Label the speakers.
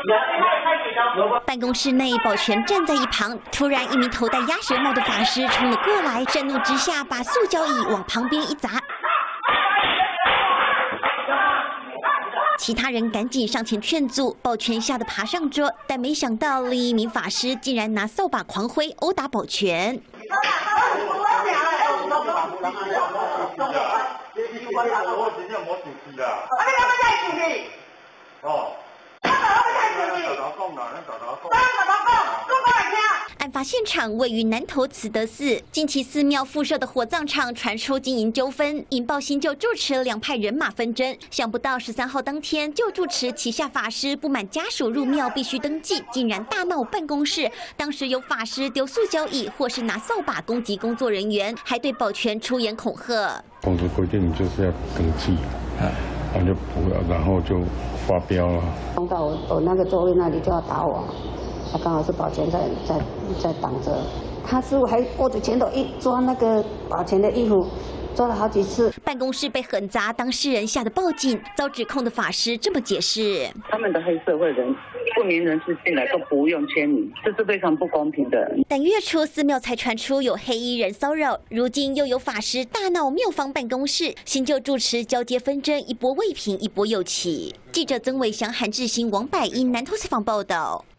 Speaker 1: 办公室内，保全站在一旁，突然一名头戴鸭舌帽的法师冲了过来，震怒之下把塑胶椅往旁边一砸。其他人赶紧上前劝阻，保全吓得爬上桌，但没想到另一名法师竟然拿扫把狂挥，殴打保全。案发现场位于南投慈德寺，近期寺庙附设的火葬场传出经营纠纷，引爆新旧住持两派人马纷争。想不到13号当天，旧住持旗下法师不满家属入庙必须登记，竟然大闹办公室。当时有法师丢塑胶椅或是拿扫把攻击工作人员，还对保全出言恐吓。
Speaker 2: 公司规定你就是要登记，然后就不要，然后就发飙了。
Speaker 3: 冲到我那个座位那里就要打我。 他刚好是保全在挡着，他师傅还握着拳头一抓那个保全的衣服，抓了好几次。
Speaker 1: 办公室被狠砸，当事人吓得报警，遭指控的法师这么解释：
Speaker 4: 他们的黑社会人、不明人士进来都不用签名，这是非常不公平的。
Speaker 1: 但月初寺庙才传出有黑衣人骚扰，如今又有法师大闹庙方办公室，新旧住持交接纷争，一波未平一波又起。记者曾伟翔、韩志兴、王百英南投采访报道。